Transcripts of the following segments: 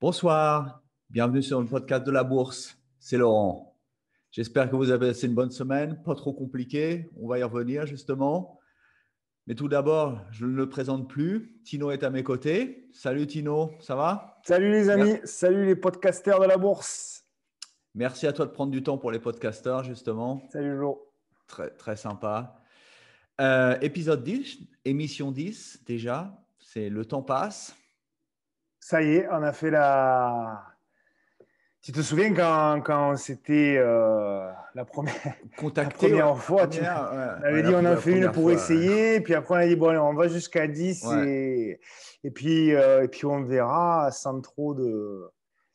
Bonsoir, bienvenue sur le podcast de la Bourse, c'est Laurent. J'espère que vous avez passé une bonne semaine, pas trop compliquée, on va y revenir justement. Mais tout d'abord, je ne le présente plus, Tino est à mes côtés. Salut Tino, ça va? Salut les amis, salut les podcasters de la bourse. Merci à toi de prendre du temps pour les podcasters justement. Salut Jo. Très, très sympa. Épisode 10, émission 10 déjà, le temps passe. Ça y est, on a fait la... Tu te souviens quand c'était la première fois, tu m'avais dit on en fait une pour essayer, puis après on a dit bon allez, on va jusqu'à 10 et puis on verra sans trop de...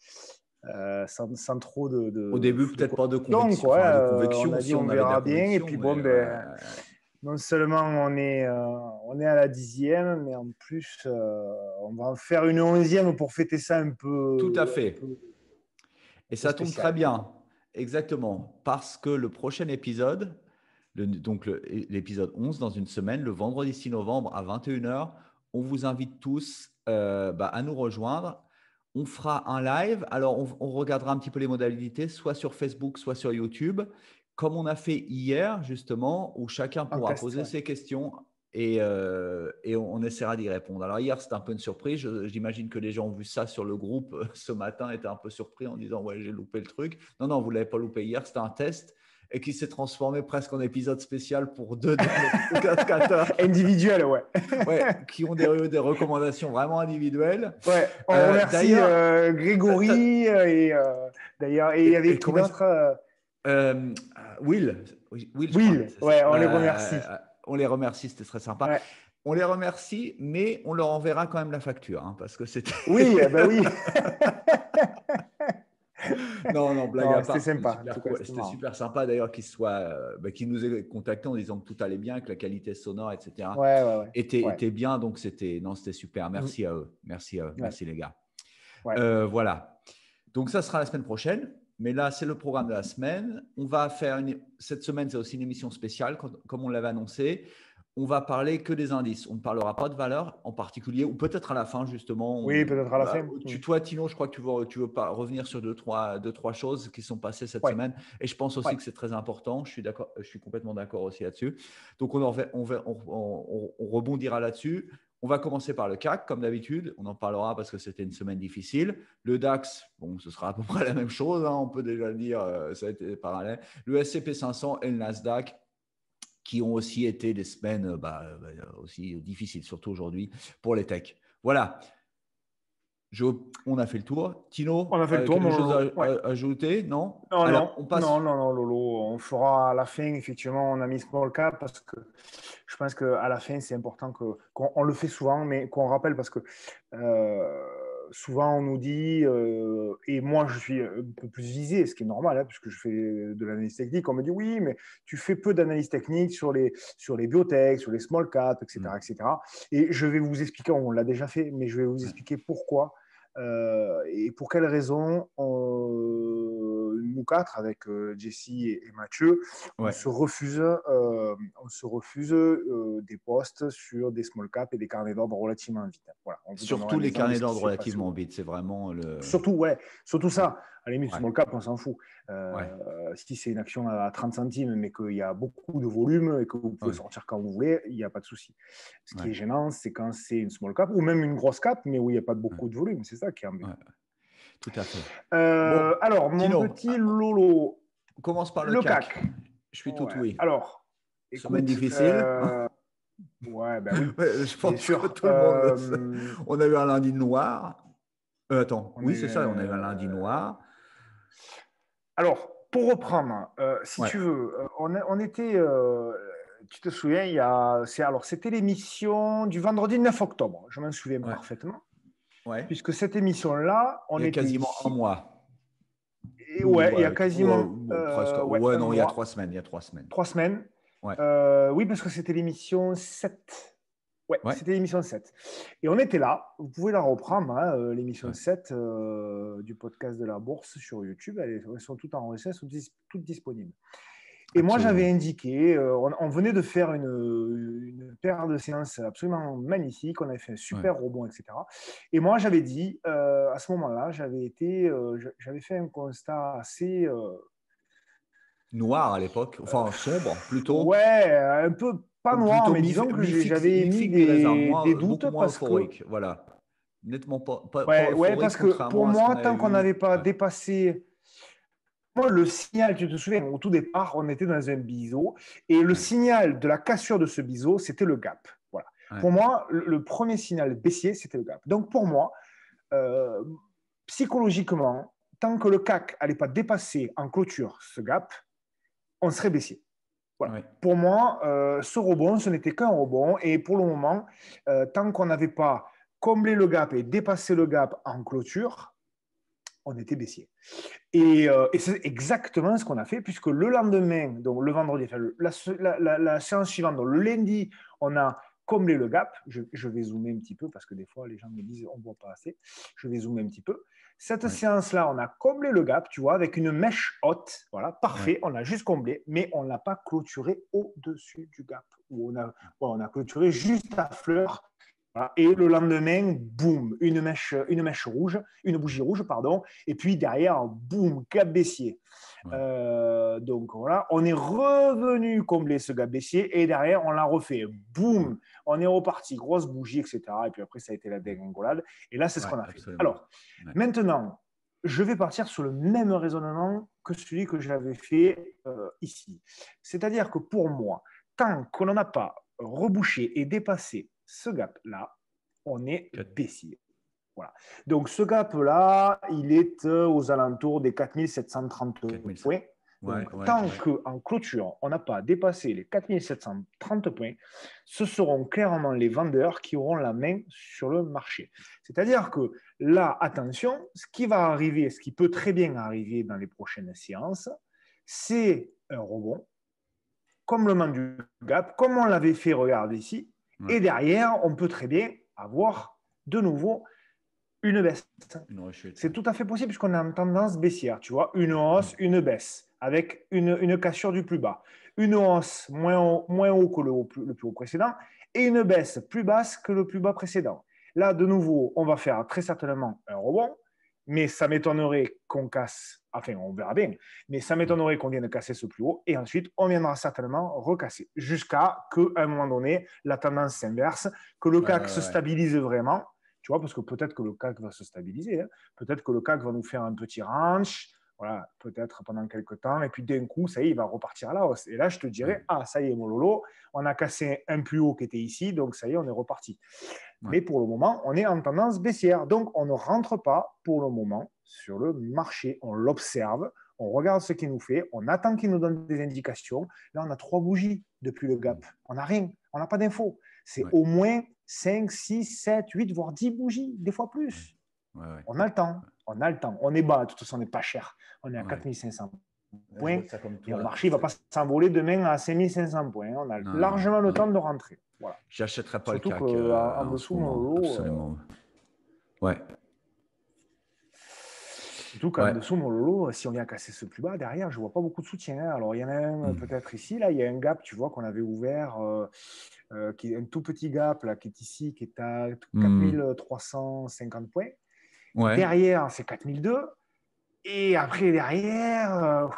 Au début, peut-être pas de conviction. On a dit on verra bien et puis bon, non seulement on est à la 10e, mais en plus on va en faire une 11e pour fêter ça un peu. Tout à fait. Et ça tombe très bien, exactement, parce que le prochain épisode, l'épisode 11 dans une semaine, le vendredi 6 novembre à 21h, on vous invite tous à nous rejoindre. On fera un live. Alors, on regardera un petit peu les modalités, soit sur Facebook, soit sur YouTube, comme on a fait hier, justement, où chacun pourra poser ses questions et on essaiera d'y répondre. Alors, hier, c'était un peu une surprise. J'imagine que les gens ont vu ça sur le groupe ce matin, étaient un peu surpris en disant « Ouais, j'ai loupé le truc ». Non, vous ne l'avez pas loupé hier, c'était un test et qui s'est transformé presque en épisode spécial pour deux de nos podcasters. Individuels, ouais. Qui ont des recommandations vraiment individuelles. Ouais, on remercie Grégory et d'ailleurs, et il y avait qui d'autre Will, ouais, on les remercie. On les remercie, c'était très sympa. Ouais. On les remercie, mais on leur enverra quand même la facture, hein, parce que c'était… Oui, oui. Non, blague à part. C'était sympa. C'était super sympa d'ailleurs qu'ils nous aient contactés en disant que tout allait bien, que la qualité sonore, etc. était bien. Donc, c'était super. Merci à eux. Merci les gars. Ouais. Voilà. Donc, ça sera la semaine prochaine. Mais là, c'est le programme de la semaine. On va faire cette semaine, c'est aussi une émission spéciale, comme on l'avait annoncé. On va parler que des indices. On ne parlera pas de valeur en particulier, ou peut-être à la fin, justement. Oui, peut-être à la fin. Toi, Tino, je crois que tu veux pas revenir sur deux, trois choses qui sont passées cette semaine. Et je pense aussi que c'est très important. Je suis complètement d'accord aussi là-dessus. Donc, on rebondira là-dessus. On va commencer par le CAC, comme d'habitude. On en parlera parce que c'était une semaine difficile. Le DAX, ce sera à peu près la même chose. Hein, on peut déjà le dire, ça a été parallèle. Le S&P 500 et le Nasdaq, qui ont aussi été des semaines aussi difficiles, surtout aujourd'hui, pour les techs. Voilà. On a fait le tour. Tino, on a fait le tour. Quelque chose à ajouter? Non. Non, Lolo. On fera à la fin, effectivement, on a mis small cap parce que je pense qu'à la fin, c'est important qu'on le fait souvent, mais qu'on rappelle parce que souvent on nous dit, et moi je suis un peu plus visé, ce qui est normal, hein, puisque je fais de l'analyse technique, on me dit oui, mais tu fais peu d'analyse technique sur les biotech, sur les small cap, etc., etc. Et je vais vous expliquer, on l'a déjà fait, mais je vais vous expliquer pourquoi et pour quelles raisons nous quatre, avec Jessie et Mathieu, on se refuse des postes sur des small cap et des carnets d'ordre relativement vite. Voilà, surtout les carnets d'ordre relativement vite, c'est vraiment le… Surtout ça. À la limite, small cap, on s'en fout. Si c'est une action à 30 centimes, mais qu'il y a beaucoup de volume et que vous pouvez sortir quand vous voulez, il n'y a pas de souci. Ce qui est gênant, c'est quand c'est une small cap ou même une grosse cap, mais où il n'y a pas beaucoup de volume. C'est ça qui est embêtant. Tout à fait. Alors, mon petit Lolo. On commence par le CAC. Je suis tout oui. Alors, semaine difficile. Oui. Je pense que tout le monde. On a eu un lundi noir. Attends, c'est ça, on a eu un lundi noir. Alors, pour reprendre, si tu veux, on était, tu te souviens, c'était l'émission du vendredi 9 octobre, je m'en souviens parfaitement. Puisque cette émission-là, il y a quasiment un mois. Et il y a quasiment… presque. Il y a 3 semaines. 3 semaines. Oui, parce que c'était l'émission 7. C'était l'émission 7. Et on était là. Vous pouvez la reprendre, hein, l'émission 7 du podcast de la Bourse sur YouTube. Elles sont toutes enregistrées, elles sont toutes disponibles. Et moi, j'avais Absolument. indiqué, on venait de faire une paire de séances absolument magnifique, on avait fait un Ouais. super rebond, etc. Et moi, j'avais dit, à ce moment-là, j'avais fait un constat assez, Noir à l'époque, enfin sombre plutôt, ouais, un peu pas noir, plutôt mais disons que j'avais mi émis figue mi raisin, des beaucoup doutes moins parce que, euphorique. Voilà. Nettement pas ouais, euphorique, parce que pour contrairement à ce qu'on moi, avait tant qu'on vu. n'avait pas Ouais. dépassé. Moi, le signal, tu te souviens, au tout départ, on était dans un biseau et le Ouais. signal de la cassure de ce biseau, c'était le gap. Voilà. Ouais. Pour moi, le premier signal baissier, c'était le gap. Donc, pour moi, euh, psychologiquement, tant que le CAC n'allait pas dépasser en clôture ce gap, on serait baissier. Voilà. Ouais. Pour moi, ce rebond, ce n'était qu'un rebond. Et pour le moment, tant qu'on n'avait pas comblé le gap et dépassé le gap en clôture, on était baissier. Et c'est exactement ce qu'on a fait, puisque le lendemain, donc le vendredi, enfin, la séance suivante, donc le lundi, on a comblé le gap. Je vais zoomer un petit peu, parce que des fois, les gens me disent on ne voit pas assez. Je vais zoomer un petit peu. Cette Ouais. séance-là, on a comblé le gap, tu vois, avec une mèche haute. Voilà, Ouais. parfait. On a juste comblé, mais on n'a pas clôturé au-dessus du gap. On a clôturé juste à fleur. Voilà. Et le lendemain, boum, une mèche rouge, une bougie rouge, pardon. Et puis derrière, boum, gap baissier. Ouais. Donc voilà, on est revenu combler ce gap baissier et derrière, on l'a refait. Ouais. Boum, on est reparti, grosse bougie, etc. Et puis après, ça a été la dégringolade. Et là, c'est ce Ouais, qu'on a fait. absolument. Alors, Ouais. maintenant, je vais partir sur le même raisonnement que celui que j'avais fait ici. C'est-à-dire que pour moi, tant qu'on n'en a pas rebouché et dépassé ce gap-là, on est Quatre- baissier. Voilà. Donc ce gap-là, il est aux alentours des 4730 4100. points. Ouais, Donc ouais, tant ouais. qu'en clôture, on n'a pas dépassé les 4730 points, ce seront clairement les vendeurs qui auront la main sur le marché. C'est-à-dire que là, attention, ce qui va arriver, ce qui peut très bien arriver dans les prochaines séances, c'est un rebond, comblement du gap, comme on l'avait fait, regarde ici, Ouais. et derrière, on peut très bien avoir de nouveau une baisse. Une rechute. C'est Ouais. tout à fait possible puisqu'on a une tendance baissière, tu vois, une hausse, une baisse, avec une cassure du plus bas. Une hausse moins haut que le plus haut précédent et une baisse plus basse que le plus bas précédent. Là, de nouveau, on va faire très certainement un rebond, mais ça m'étonnerait qu'on casse, enfin, on verra bien, mais ça Mm. m'étonnerait qu'on vienne casser ce plus haut et ensuite, on viendra certainement recasser jusqu'à qu'à un moment donné, la tendance s'inverse, que le Ouais, CAC ouais, se ouais. stabilise vraiment, tu vois, parce que peut-être que le CAC va se stabiliser, hein. Peut-être que le CAC va nous faire un petit ranch, voilà, peut-être pendant quelques temps, et puis d'un coup, ça y est, il va repartir à la hausse. Et là, je te Ouais. dirais, ah, ça y est, mon Lolo, on a cassé un plus haut qui était ici, donc ça y est, on est reparti. Ouais. Mais pour le moment, on est en tendance baissière, donc on ne rentre pas pour le moment sur le marché. On l'observe, on regarde ce qu'il nous fait, on attend qu'il nous donne des indications. Là, on a 3 bougies depuis le gap. On n'a rien, on n'a pas d'infos. C'est Ouais. au moins 5, 6, 7, 8, voire 10 bougies, des fois Ouais. plus. Ouais. Ouais. On a le temps, on a le temps. On est bas, de toute façon, on n'est pas cher. On est à Ouais. 4500 Je points vois ça comme et le toi. marché ne va pas s'envoler demain à 5500 points. On a Non, non, non, largement le non. temps de rentrer. Voilà. J'achèterai pas le Surtout CAC qu'en en ce dessous, mon moment, Lolo, absolument. Ouais. surtout qu'en Ouais. dessous, mon Lolo, si on vient casser ce plus bas, derrière, je ne vois pas beaucoup de soutien, hein. Alors, il y en a un Mm. peut-être ici, là, il y a un gap, tu vois, qu'on avait ouvert, qui est un tout petit gap, là, qui est ici, qui est à Mm. 4350 points. Ouais. Derrière, c'est 4002. Et après, derrière,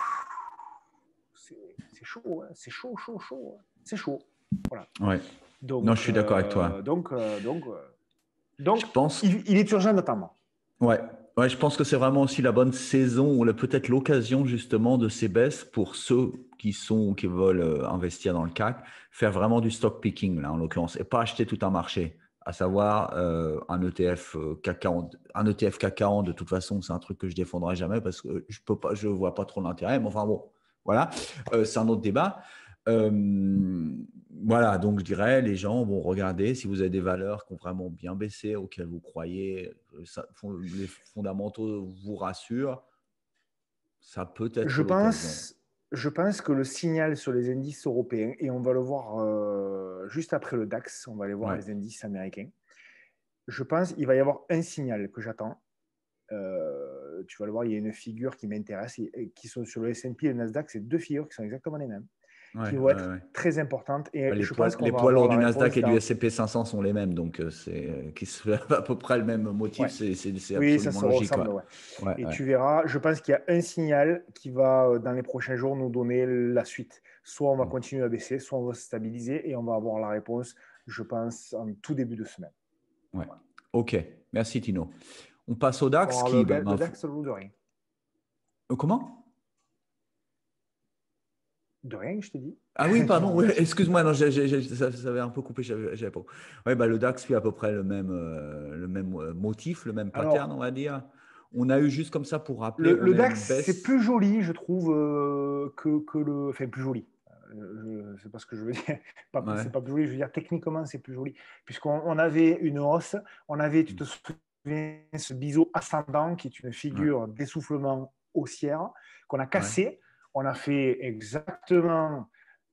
c'est chaud, hein. C'est chaud, chaud, chaud, hein. C'est chaud. Voilà. Ouais. Non, je Donc, suis d'accord avec toi. euh, donc, euh, donc, euh, Je donc, pense, il est urgent d'attendre. ouais. Ouais, je pense que c'est vraiment aussi la bonne saison ou peut-être l'occasion justement de ces baisses pour ceux qui veulent investir dans le CAC, faire vraiment du stock picking là en l'occurrence et pas acheter tout un marché, à savoir un ETF CAC 40, un ETF CAC 40 de toute façon, c'est un truc que je défendrai jamais parce que je vois pas trop l'intérêt. Mais enfin bon, voilà, c'est un autre débat. Voilà, donc je dirais, les gens vont regarder si vous avez des valeurs qui ont vraiment bien baissé, auxquelles vous croyez, les fondamentaux vous rassurent, ça peut être Je l'occasion. pense, je pense que le signal sur les indices européens, et on va le voir juste après le DAX, on va aller voir Ouais, les indices américains. Je pense qu'il va y avoir un signal que j'attends. tu vas le voir, il y a une figure qui m'intéresse, qui sont sur le S&P et le Nasdaq, c'est 2 figures qui sont exactement les mêmes, qui vont être très importantes. Et Les je pense qu'on les va poids avoir lourds la du réponse Nasdaq et du dans… S&P 500 sont les mêmes, donc qui se fait à peu près le même motif, Ouais. c'est Oui, ça absolument se logique. ressemble, ouais. Ouais, Et ouais. tu verras, je pense qu'il y a un signal qui va, dans les prochains jours, nous donner la suite. Soit on va continuer à baisser, soit on va se stabiliser et on va avoir la réponse, je pense, en tout début de semaine. Ouais. Voilà. Ok, merci Tino. On passe au DAX Alors, qui… le DAX, ça vaut de rien. Comment? De rien, je te dis. Ah oui, pardon, ouais, excuse-moi, non, ça avait un peu coupé, j'avais pas. Ouais, le DAX suit à peu près le même motif, le même pattern, Alors, on va dire. On a eu juste comme ça pour rappeler, on le a eu une DAX, c'est baisse. plus joli, je trouve, que le… Enfin, plus joli. Je sais pas ce que je veux dire. Ouais. C'est pas plus joli, je veux dire techniquement, c'est plus joli. Puisqu'on avait une hausse, on avait, tu te souviens, ce biseau ascendant qui est une Ouais. figure d'essoufflement haussière qu'on a Ouais. cassé. On a fait exactement…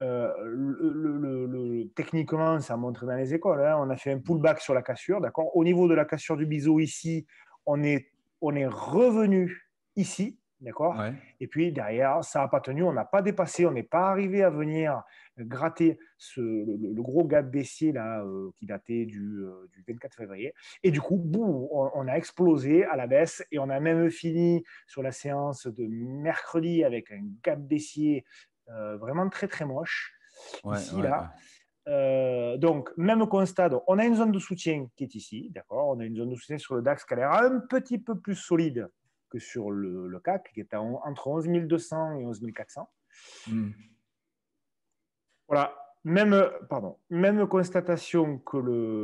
techniquement, ça montre dans les écoles. Hein, on a fait un pullback sur la cassure. D'accord. Au niveau de la cassure du biseau ici, on est revenu ici, d'accord. Ouais. Et puis derrière, ça n'a pas tenu, on n'a pas dépassé, on n'est pas arrivé à venir gratter le gros gap baissier là, qui datait du 24 février. Et du coup, boum, on a explosé à la baisse et on a même fini sur la séance de mercredi avec un gap baissier vraiment très très moche. Ouais, Ici, ouais, ouais. là, donc, même constat, donc, on a une zone de soutien qui est ici, d'accord. On a une zone de soutien sur le DAX qui a l'air un petit peu plus solide que sur le CAC, qui est entre 11 200 et 11 400. Hmm. Voilà, même constatation que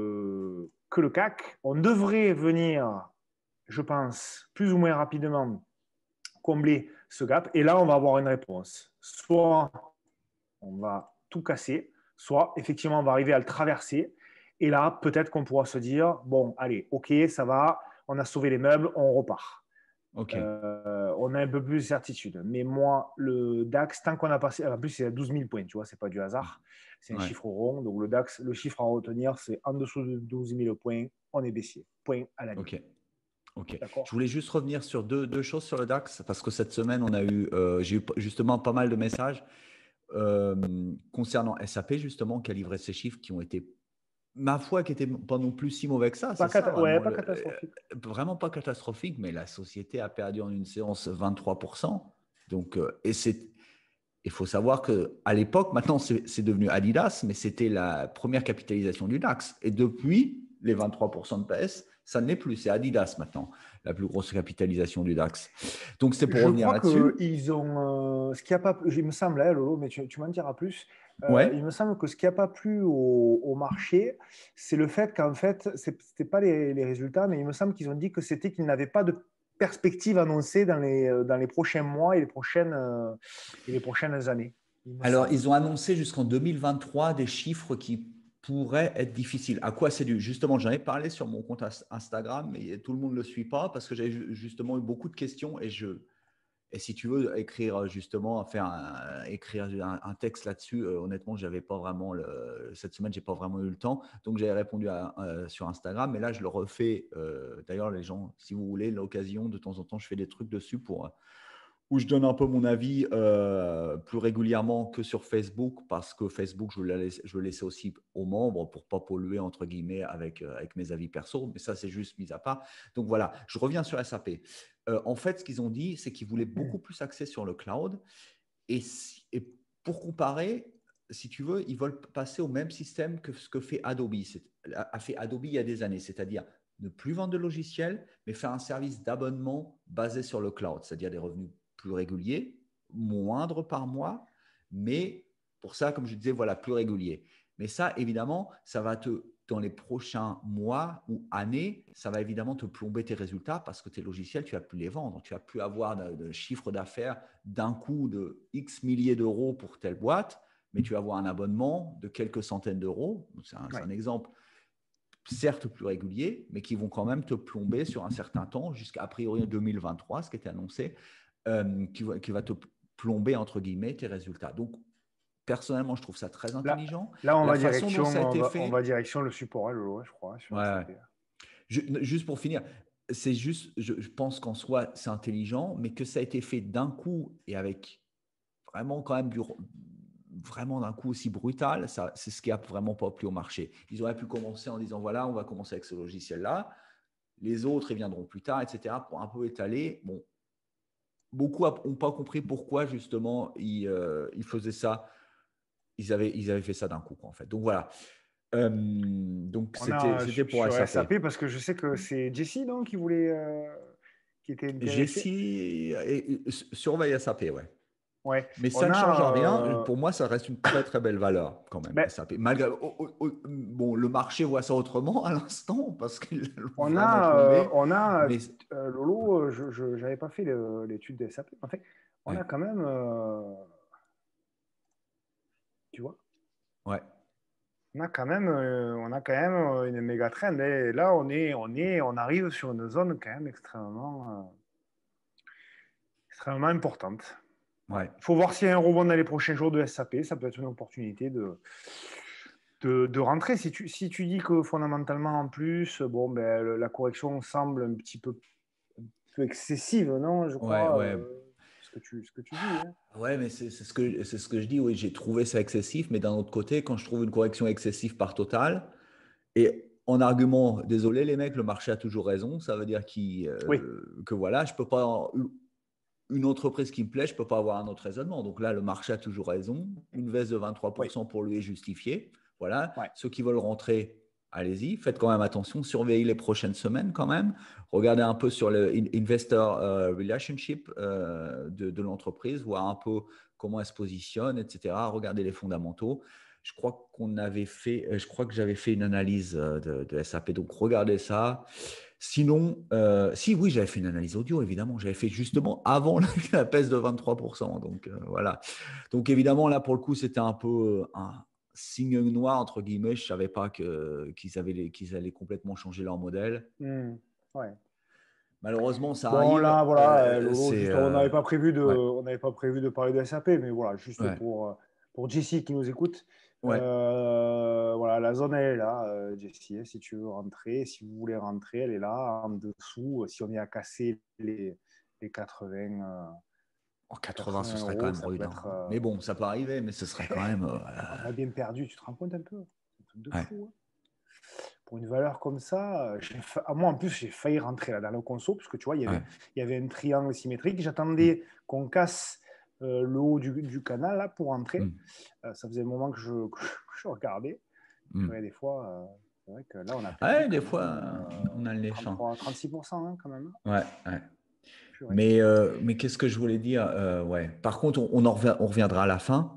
le CAC. On devrait venir, je pense, plus ou moins rapidement combler ce gap. Et là, on va avoir une réponse. Soit on va tout casser, soit effectivement on va arriver à le traverser. Et là, peut-être qu'on pourra se dire, bon, allez, ok, ça va, on a sauvé les meubles, on repart. Ok. On a un peu plus de certitude. Mais moi, le DAX, tant qu'on a passé, en plus c'est à 12 000 points, tu vois, c'est pas du hasard, c'est un Ouais. chiffre rond. Donc le DAX, le chiffre à retenir, c'est en dessous de 12 000 points, on est baissier. Point à la ligne. Ok. Ok. Je D'accord. voulais juste revenir sur deux choses sur le DAX parce que cette semaine, j'ai eu justement pas mal de messages concernant SAP justement qui a livré ces chiffres qui ont été, ma foi, qui n'étaient pas non plus si mauvais que ça. C'est ça Ouais, vraiment, pas catastrophique. vraiment pas catastrophique, mais la société a perdu en une séance 23%. Donc, il faut savoir qu'à l'époque, maintenant c'est devenu Adidas, mais c'était la première capitalisation du DAX. Et depuis les 23% de baisse, ça ne l'est plus. C'est Adidas maintenant, la plus grosse capitalisation du DAX. Donc c'est pour Je revenir crois là-dessus. qu'ils ont. Ce qui a pas, il me semble, hein, Lolo, mais tu m'en diras plus. Ouais. Il me semble que ce qui n'a pas plu au marché, c'est le fait qu'en fait, ce n'était pas les résultats, mais il me semble qu'ils ont dit que c'était qu'ils n'avaient pas de perspective annoncée dans les prochains mois et les prochaines années, il me Alors, semble. ils ont annoncé jusqu'en 2023 des chiffres qui pourraient être difficiles. À quoi c'est dû? Justement, j'en ai parlé sur mon compte Instagram, mais tout le monde ne le suit pas parce que j'ai justement eu beaucoup de questions et si tu veux écrire justement, écrire un texte là-dessus, honnêtement, j'avais pas vraiment cette semaine, j'ai pas vraiment eu le temps, donc j'avais répondu sur Instagram. Mais là, je le refais. D'ailleurs, les gens, si vous voulez l'occasion, de temps en temps, je fais des trucs dessus où je donne un peu mon avis plus régulièrement que sur Facebook, parce que Facebook, je le laissais aussi aux membres pour pas polluer, entre guillemets, avec mes avis perso. Mais ça, c'est juste mis à part. Donc voilà, je reviens sur SAP. En fait, ce qu'ils ont dit, c'est qu'ils voulaient beaucoup plus axer sur le cloud. Et pour comparer, si tu veux, ils veulent passer au même système que ce que fait Adobe. A fait Adobe il y a des années, c'est-à-dire ne plus vendre de logiciels, mais faire un service d'abonnement basé sur le cloud, c'est-à-dire des revenus plus réguliers, moindres par mois, mais pour ça, comme je disais, voilà, plus réguliers. Mais ça, évidemment, ça va dans les prochains mois ou années, ça va évidemment te plomber tes résultats parce que tes logiciels, tu vas plus les vendre. Tu vas plus avoir de chiffre d'affaires d'un coup de X milliers d'euros pour telle boîte, mais tu vas avoir un abonnement de quelques centaines d'euros. C'est un exemple, certes plus régulier, mais qui vont quand même te plomber sur un certain temps, jusqu'à priori 2023, ce qui était annoncé, qui va te plomber, entre guillemets, tes résultats. Donc, personnellement, je trouve ça très intelligent. Là on La va façon dont direction, ça a été on va fait… direction le support, Lolo, je crois, sur Ouais. SAP. Juste pour finir, c'est juste, je pense qu'en soi, c'est intelligent, mais que ça a été fait d'un coup et avec vraiment quand même vraiment d'un coup aussi brutal, ça, c'est ce qui a vraiment pas plu au marché. Ils auraient pu commencer en disant, voilà, on va commencer avec ce logiciel-là, les autres, ils viendront plus tard, etc., pour un peu étaler. Bon, beaucoup n'ont pas compris pourquoi, justement, ils faisaient ça. Ils avaient fait ça d'un coup, quoi, en fait. Donc, voilà. Donc, On a c'était pour sur SAP. SAP parce que je sais que c'est Jessie donc qui voulait, qui était intéressé. Jessie surveille SAP, ouais. Ouais, Mais ça on ne change a, rien. Pour moi, ça reste une très, très belle valeur quand même, ben, SAP. Malgré, bon, le marché voit ça autrement à l'instant parce qu'ils l'ont on vraiment a, plombé. on a, Mais Lolo, je n'avais pas fait l'étude de SAP. En fait, on ouais, a quand même, tu vois, ouais. on a quand même une méga trend. Et là, on arrive sur une zone quand même extrêmement importante. Voilà. Ouais. Il faut voir s'il y a un rebond dans les prochains jours de SAP. Ça peut être une opportunité de rentrer. Si tu dis que fondamentalement, en plus, bon, ben, la correction semble un peu excessive, non, je Ouais, crois, ouais. ce que tu dis. Hein. Ouais, mais c'est ce que je dis. Oui, j'ai trouvé ça excessif, mais d'un autre côté, quand je trouve une correction excessive par total, et en argument, désolé les mecs, le marché a toujours raison, ça veut dire Oui, que voilà, je peux pas, une entreprise qui me plaît, je ne peux pas avoir un autre raisonnement. Donc là, le marché a toujours raison. Une baisse de oui, 23% pour lui est justifiée. Voilà. ouais. Ceux qui veulent rentrer, allez-y. Faites quand même attention. Surveillez les prochaines semaines quand même. Regardez un peu sur le investor relationship de l'entreprise, voir un peu comment elle se positionne, etc. Regardez les fondamentaux. Je crois je crois que j'avais fait une analyse de SAP. Donc regardez ça. Sinon, si oui, j'avais fait une analyse audio, évidemment. J'avais fait justement avant la baisse de 23%. Donc voilà. Donc évidemment, là, pour le coup, c'était un peu un signe noir, entre guillemets. Je ne savais pas qu'ils allaient complètement changer leur modèle. Ouais. Malheureusement, ça Bon, arrive. là, voilà, Lolo, C'est. juste, Ouais, on n'avait pas prévu de parler de SAP, mais voilà, juste ouais, pour Jessie qui nous écoute. ouais. Voilà, la zone, elle est là, Jessie, hein, si tu veux rentrer. Si vous voulez rentrer, elle est là, en dessous. Si on est à casser les 80, En les 80, ce 80 serait quand euros, même ça peut rude, hein. être. Mais bon, ça peut arriver, mais ce serait quand même. On a bien perdu, tu te rends compte un peu? C'est un truc de Ouais. fou. Hein. Pour une valeur comme ça, moi en plus j'ai failli rentrer là dans le conso parce que tu vois, Ouais. il y avait un triangle symétrique. J'attendais qu'on casse le haut du canal là pour rentrer. Mm, Ça faisait un moment que je regardais. mm. Ouais, des fois, c'est vrai que là on a perdu Ouais, des quand fois, même on a le nez fin. 36% hein, quand même. Ouais, ouais. Purée. Mais qu'est-ce que je voulais dire ouais. Par contre, on reviendra à la fin.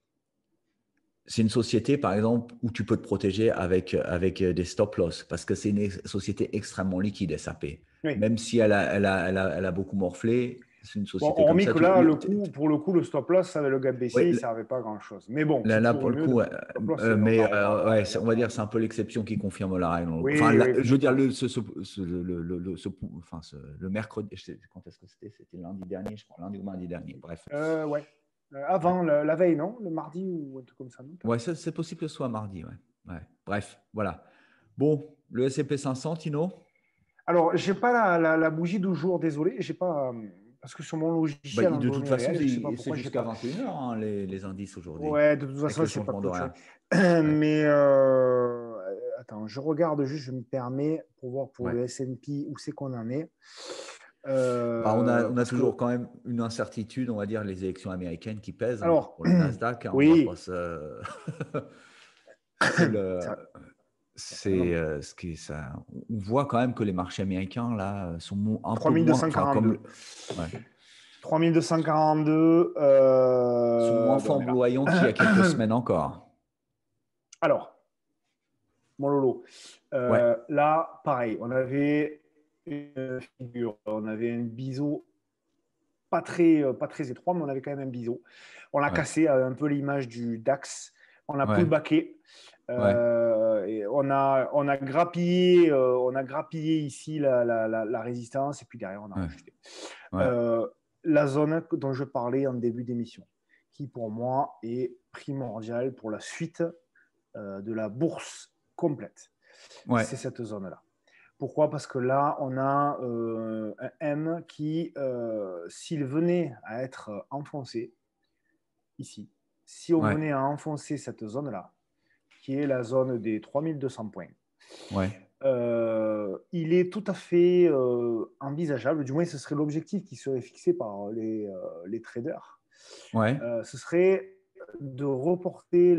C'est une société, par exemple, où tu peux te protéger avec des stop-loss parce que c'est une société extrêmement liquide, SAP. Oui. Même si elle a beaucoup morflé, c'est une Bon, société comme hormis ça. que là, pour le coup, le stop loss avec le gap baissier, Ouais, il ne servait pas à grand chose. Mais bon, c'est là, toujours pour le mieux de coup, faire un stop loss et on mais en reparlera ouais, d'ailleurs. on va dire c'est un peu l'exception qui confirme la règle. Enfin, Oui, oui, je veux dire, complètement. le mercredi, quand est-ce que c'était? C'était lundi dernier, je crois, lundi ou mardi dernier. Bref. Ouais. Ouais, Avant, la veille, non? Le mardi ou un truc comme ça, non? ouais c'est possible que ce soit mardi. Ouais. Ouais. Bref, voilà. Bon, le S&P 500, Tino? Alors, j'ai pas la bougie du jour, désolé. J'ai pas, parce que sur mon Bah, logiciel en de toute données façon, réelles, je sais pas c'est pourquoi j'ai jusqu'à pas. 21h, hein, les indices aujourd'hui, Ouais, de toute avec façon, le c'est pas changement clôturé. d'horaire. Ouais, Mais attends, je regarde juste, je me permets pour voir pour ouais. le S&P où c'est qu'on en est. Bah, on a Parce toujours que, quand même une incertitude, on va dire, les élections américaines qui pèsent hein, alors, pour le Nasdaq. Hein, on va pas oui, se. c'est le. C'est certainement. ce qui est ça. On voit quand même que les marchés américains là sont un peu moins, enfin 3242. ouais, 3242, sont moins ben on est là. flamboyants qu'il y a quelques semaines encore. Alors, mon Lolo. Ouais, Là, pareil, on avait une figure, on avait un biseau pas très étroit, mais on avait quand même un biseau. On l'a ouais, cassé à un peu l'image du DAX. On a ouais, pullbacké. ouais, Et on a grappillé ici la résistance et puis derrière on a ouais, rejeté. ouais, La zone dont je parlais en début d'émission, qui pour moi est primordiale pour la suite de la bourse complète. ouais, C'est cette zone-là. Pourquoi? Parce que là, on a un M qui, s'il venait à être enfoncé ici, si on Ouais, venait à enfoncer cette zone-là, qui est la zone des 3200 points, ouais, il est tout à fait envisageable, du moins ce serait l'objectif qui serait fixé par les traders, ouais, ce serait de reporter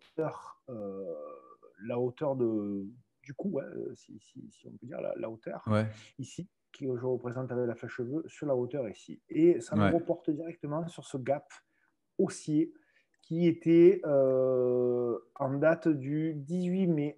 la hauteur du coup, ouais, si on peut dire la hauteur, ouais, ici, que je représente avec la flèche cheveux, sur la hauteur ici. Et ça nous ouais. reporte directement sur ce gap haussier qui était en date du 18 mai,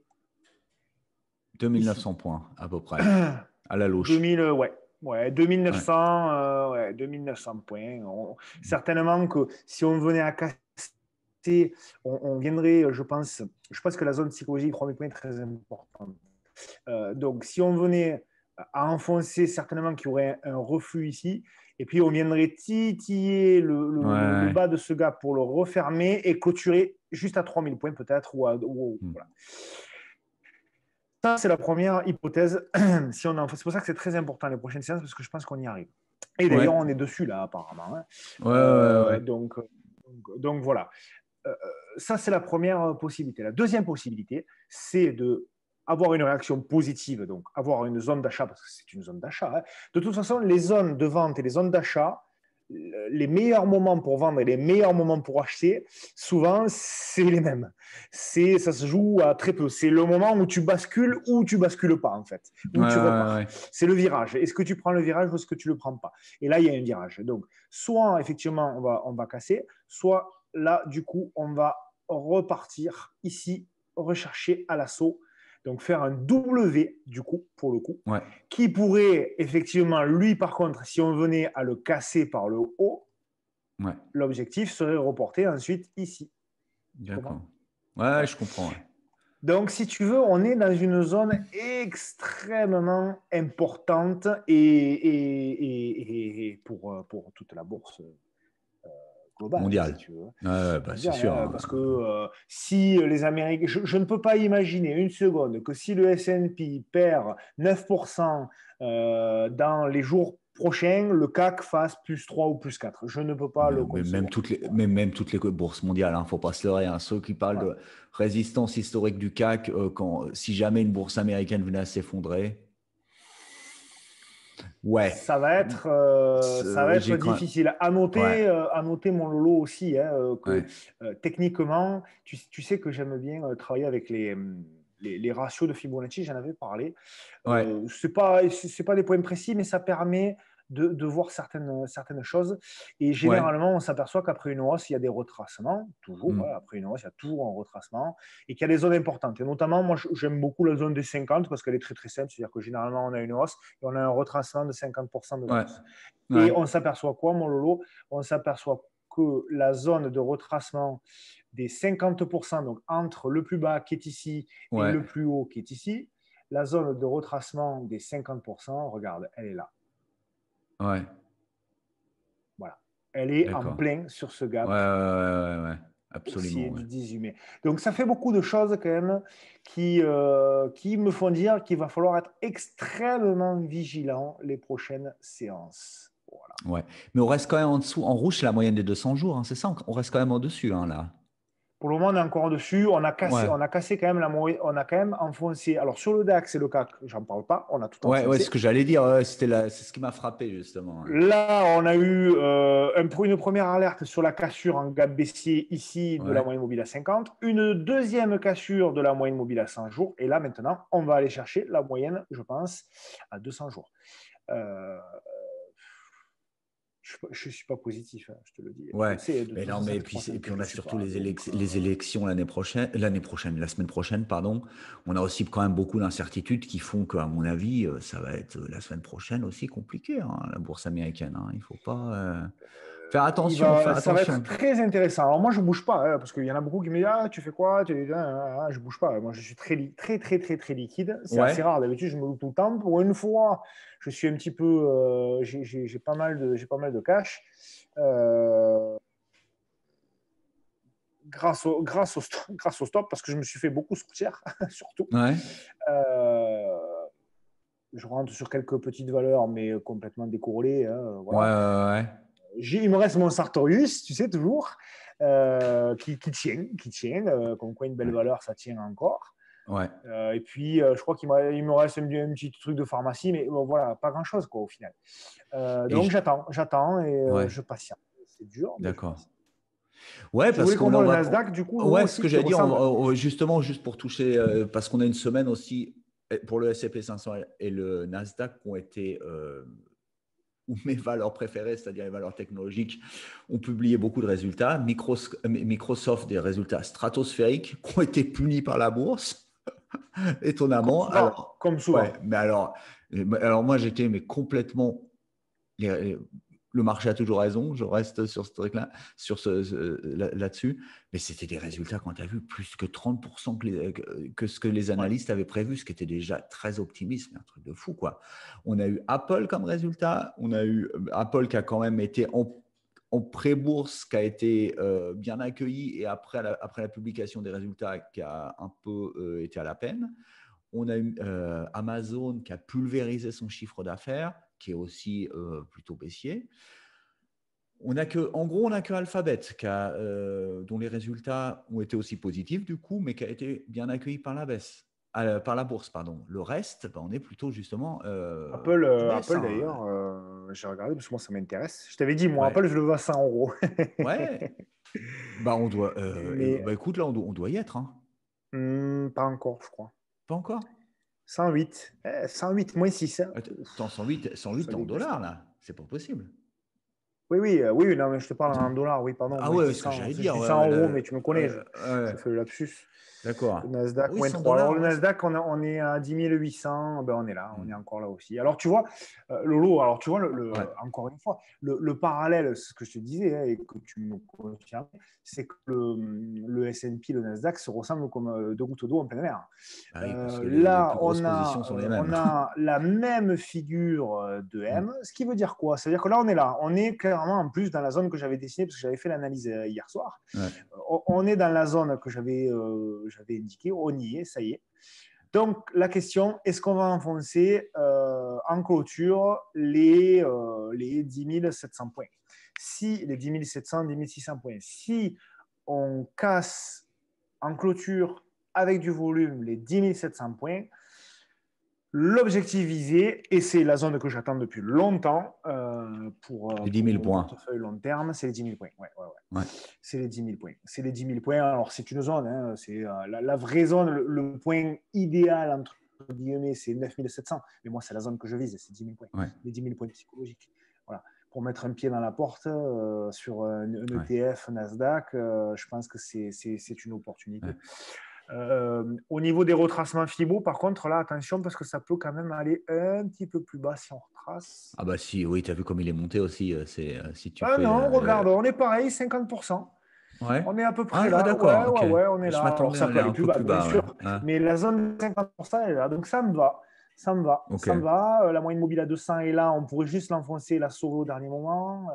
ici. 2900 points, à peu près, à la louche. 2000, ouais, Ouais, 2900, ouais, 2900 points. Certainement que si on venait à casser, on viendrait, je pense que la zone psychologique 3000 points est très importante. Donc, si on venait à enfoncer, certainement qu'il y aurait un reflux ici, et puis on viendrait titiller le ouais. bas de ce gap pour le refermer et clôturer juste à 3000 points peut-être. Hmm. Voilà. Ça, c'est la première hypothèse. Si c'est pour ça que c'est très important les prochaines séances, parce que je pense qu'on y arrive. Et Ouais, d'ailleurs, on est dessus là, apparemment. Hein. ouais, ouais, ouais. Donc, voilà. Ça, c'est la première possibilité. La deuxième possibilité, c'est de avoir une réaction positive, donc avoir une zone d'achat, parce que c'est une zone d'achat. Hein. De toute façon, les zones de vente et les zones d'achat, les meilleurs moments pour vendre et les meilleurs moments pour acheter, souvent, c'est les mêmes. Ça se joue à très peu. C'est le moment où tu bascules ou tu bascules pas, en fait, Ouais, où tu ouais, repars. ouais. C'est le virage. Est-ce que tu prends le virage ou est-ce que tu le prends pas? Et là, il y a un virage. Donc, soit, effectivement, on va casser, soit là, du coup, on va repartir ici, rechercher à l'assaut. Donc, faire un W, du coup, pour le coup, Ouais, qui pourrait, effectivement, lui, par contre, si on venait à le casser par le haut, ouais. l'objectif serait reporté ensuite ici. Tu comprends? D'accord. Ouais, Voilà. je comprends. Ouais. Donc, si tu veux, on est dans une zone extrêmement importante et pour toute la bourse globale, hein, si Mondial. tu veux, Ouais, ouais, bah, c'est mondiale. sûr. Hein, Hein. parce que si les Américains, je ne peux pas imaginer une seconde que si le S&P perd 9% dans les jours prochains, le CAC fasse plus 3 ou plus 4. Je ne peux pas le Mais même concevoir. même toutes les bourses mondiales, hein, faut pas se leurrer. Hein. Ceux qui parlent Voilà. de résistance historique du CAC, si jamais une bourse américaine venait à s'effondrer, ouais, Ça va être j'ai quand même. difficile. Ouais, À noter mon lolo aussi, hein, que ouais, techniquement, tu sais que j'aime bien travailler avec les ratios de Fibonacci, j'en avais parlé. ouais, C'est pas des points précis, mais ça permet de voir certaines choses. Et ouais. généralement, on s'aperçoit qu'après une hausse, il y a des retracements, toujours. Hmm. Ouais, après une hausse, il y a toujours un retracement et qu'il y a des zones importantes. Et notamment, moi, j'aime beaucoup la zone des 50 parce qu'elle est très, très simple. C'est-à-dire que généralement, on a une hausse et on a un retracement de 50% de la Ouais, hausse. Et ouais, on s'aperçoit quoi, mon Lolo? On s'aperçoit que la zone de retracement des 50%, donc entre le plus bas qui est ici et ouais, le plus haut qui est ici, la zone de retracement des 50%, regarde, elle est là. ouais. Voilà. Elle est en D'accord. plein sur ce Ouais, gap ouais, ouais, ouais, ouais. haussier Absolument. Ouais. du 18 mai. Donc ça fait beaucoup de choses quand même qui me font dire qu'il va falloir être extrêmement vigilant les prochaines séances. Voilà. Ouais. Mais on reste quand même en dessous. En rouge, c'est la moyenne des 200 jours. Hein, c'est ça. On reste quand même en dessus, hein, là. Pour le moment, on est encore dessus. Ouais. On a cassé quand même la moyenne. On a quand même enfoncé. Alors sur le DAX et le CAC, j'en parle pas. On a tout Ouais, ouais, c'est ce enfoncé. que j'allais dire. Ouais, c'est ce qui m'a frappé, justement. Ouais. Là, on a eu une première alerte sur la cassure en gap baissier ici de la Ouais. moyenne mobile à 50, une deuxième cassure de la moyenne mobile à 100 jours, et là maintenant, on va aller chercher la moyenne, je pense, à 200 jours. Euh, je ne suis pas positif, hein, je te le dis. Je le Ouais, sais, de mais toute non, façon, ça mais fait 3 et semaines puis que je on ne a suis surtout pas. Donc, les élections la semaine prochaine, pardon. On a aussi quand même beaucoup d'incertitudes qui font qu'à mon avis, ça va être la semaine prochaine aussi compliqué, hein, la bourse américaine. Hein. Il faut pas faire ça va être attention. très intéressant. Alors moi, je bouge pas, hein, parce qu'il y en a beaucoup qui me disent, ah, tu fais quoi? Je bouge pas. Moi, je suis très liquide. C'est assez Ouais, rare. D'habitude, je me loue tout le temps. Pour une fois, je suis un petit peu, j'ai pas mal de cash. Euh, grâce au stop, parce que je me suis fait beaucoup sortir, surtout. ouais, Euh, je rentre sur quelques petites valeurs, mais complètement décorrélées. Hein, Ouais, voilà. ouais, ouais. Il me reste mon Sartorius, tu sais, toujours, qui tient. Comme quoi, une belle valeur, ça tient encore. Ouais. Et puis, je crois qu'il me reste un petit truc de pharmacie, mais bon, voilà, pas grand-chose, quoi, au final. Et Donc, j'attends et ouais, je patiente. C'est dur, mais je d'accord. patiente. Ouais, Tu parce voulais qu'on qu'on voit en le va. Nasdaq, du coup, Lolo, Ouais, ce aussi, que tu j'allais dire, ressembles. justement, juste pour toucher, parce qu'on a une semaine aussi pour le S&P 500 et le Nasdaq qui ont été ou mes valeurs préférées, c'est-à-dire les valeurs technologiques, ont publié beaucoup de résultats. Microsoft, des résultats stratosphériques qui ont été punis par la bourse, Comme étonnamment. souvent, Alors, comme ouais, souvent. mais alors moi, j'étais mais complètement le marché a toujours raison, je reste sur ce truc-là, là-dessus. Mais c'était des résultats, quand tu as vu, plus que 30% que ce que les Ouais. analystes avaient prévu, ce qui était déjà très optimiste, mais un truc de fou, quoi. On a eu Apple comme résultat, on a eu Apple qui a quand même été en pré-bourse, qui a été bien accueilli, et après la publication des résultats, qui a un peu été à la peine. On a eu Amazon qui a pulvérisé son chiffre d'affaires, qui est aussi plutôt baissier. En gros, on n'a que Alphabet, dont les résultats ont été aussi positifs du coup, mais qui a été bien accueilli par par la bourse, pardon. Le reste, on est plutôt justement en baisse. Apple d'ailleurs, j'ai regardé parce que moi, ça m'intéresse. Je t'avais dit, moi, Ouais, Apple, je le veux à 100 euros. ouais. On doit. Mais Écoute, là, on doit y être. Hein. pas encore, je crois. Pas encore. 108. 108, moins 6. Hein. Attends, 108 Ça en dégueulasse. dollars là, c'est pas possible. Oui, non, mais je te parle en dollars, oui, pardon, Ah moins ouais, ce que 600. j'allais Je dire. dis Ouais, 100 ouais, euros, mais tu me connais, je ouais. fais le lapsus. Le D'accord. Nasdaq, Oui, moins 100 3. Alors, dollars, le ouais. Nasdaq, on est à 10 800. Ben, on est là, on est Hmm. encore là aussi. Alors, tu vois, Lolo, alors, tu vois, Ouais. encore une fois, le parallèle, ce que je te disais hein, et que tu me confirmes, c'est que le S&P, le Nasdaq se ressemblent comme deux gouttes d'eau en plein mer. Ah oui, parce que les Là, plus grosses positions sont les mêmes. on a la même figure de Hmm. M, ce qui veut dire quoi? C'est-à-dire que là, on est là. On est clairement en plus dans la zone que j'avais dessinée parce que j'avais fait l'analyse hier soir. Ouais. On est dans la zone que j'avais indiquée. On y est, ça y est. Donc, la question, est-ce qu'on va enfoncer en clôture les 10 700 points? Si les 10 700, 10 600 points, si on casse en clôture avec du volume les 10 700 points, l'objectif visé, et c'est la zone que j'attends depuis longtemps Les 10 pour 000 mon points. portefeuille long terme, c'est les 10 000 points. Ouais. Ouais. C'est les 10 000 points. C'est les 10 000 points. Alors, c'est une zone. Hein, c'est la vraie zone, le point idéal, entre guillemets, c'est 9 700. Mais moi, c'est la zone que je vise, c'est 10 000 points. Ouais. Les 10 000 points psychologiques. Voilà. Pour mettre un pied dans la porte sur un Ouais. ETF Nasdaq, je pense que c'est une opportunité. Ouais. Au niveau des retracements Fibo, par contre, là, attention, parce que ça peut quand même aller un petit peu plus bas si on retrace. Ah bah si, oui, tu as vu comme il est monté aussi. Si tu Ah fais. non, regarde, on est pareil, 50%. Ouais. On est à peu près Ah, là. d'accord, ok. Ouais, on est Je là. Alors, m'attendais à ça peut aller aller un plus peu bas, plus bien bas. Ouais. sûr. Ah, Mais la zone de 50%, elle est là. Donc, ça me va. Ça me va. ok. Ça me va. La moyenne mobile à 200 est là. On pourrait juste l'enfoncer, la sauver au dernier moment.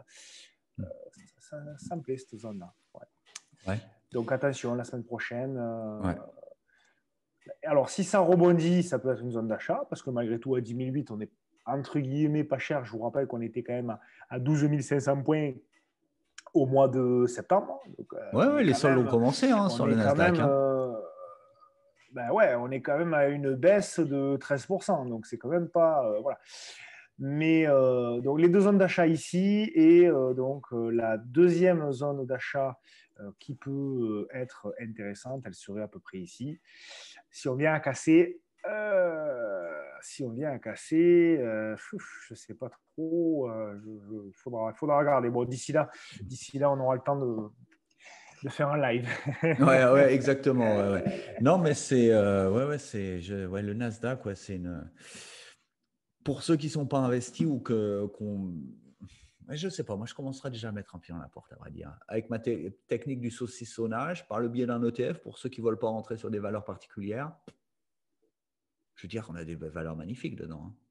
Ça me plaît, cette zone-là. Ouais. Ouais. Donc, attention, la semaine prochaine. Ouais. Alors, si ça rebondit, ça peut être une zone d'achat, parce que malgré tout, à 10 008, on est entre guillemets pas cher. Je vous rappelle qu'on était quand même à 12 500 points au mois de septembre. Donc, Ouais, les soldes ont commencé on sur le est quand Nasdaq. même, on est quand même à une baisse de 13%. Donc, c'est quand même pas. Voilà. Mais donc, les deux zones d'achat ici et la deuxième zone d'achat qui peut être intéressante, elle serait à peu près ici. Si on vient à casser, je ne sais pas trop. Il faudra regarder. Bon, d'ici là, on aura le temps de faire un live. Ouais, exactement. Ouais. Non, mais c'est le Nasdaq, ouais, c'est une. Pour ceux qui ne sont pas investis ou je ne sais pas, moi je commencerai déjà à mettre un pied dans la porte, à vrai dire. Avec ma technique du saucissonnage, par le biais d'un ETF, pour ceux qui ne veulent pas rentrer sur des valeurs particulières, je veux dire qu'on a des valeurs magnifiques dedans. Hein.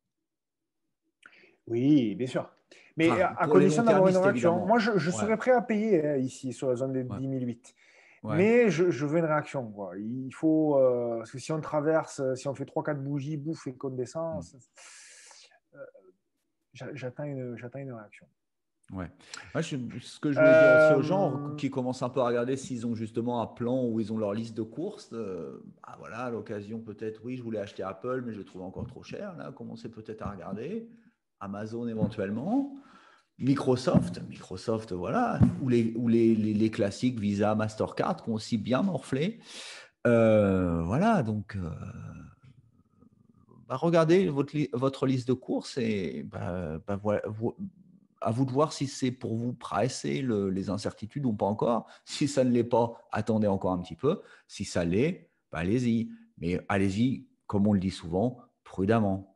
Oui, bien sûr. Mais Enfin, à pour les condition d'avoir une long-termistes, réaction. Moi, évidemment. je Ouais, serais prêt à payer ici, sur la zone des ouais. 10 008. Ouais. Mais je veux une réaction, quoi. Il faut, parce que si on traverse, si on fait 3-4 bougies, bouffe et qu'on descend, euh, j'attends une réaction. Ouais. Moi, ce que je voulais dire aussi aux gens Euh, qui commencent un peu à regarder s'ils ont justement un plan où ils ont leur liste de courses, voilà, à l'occasion peut-être, oui, je voulais acheter Apple, mais je le trouve encore trop cher. Là, commencez peut-être à regarder. Amazon éventuellement. Microsoft, voilà, ou les classiques Visa, Mastercard qui ont aussi bien morflé. Voilà, donc regardez votre liste de courses et voilà, à vous de voir si c'est pour vous presser les incertitudes ou pas encore. Si ça ne l'est pas, attendez encore un petit peu. Si ça l'est, allez-y. Mais allez-y, comme on le dit souvent, prudemment.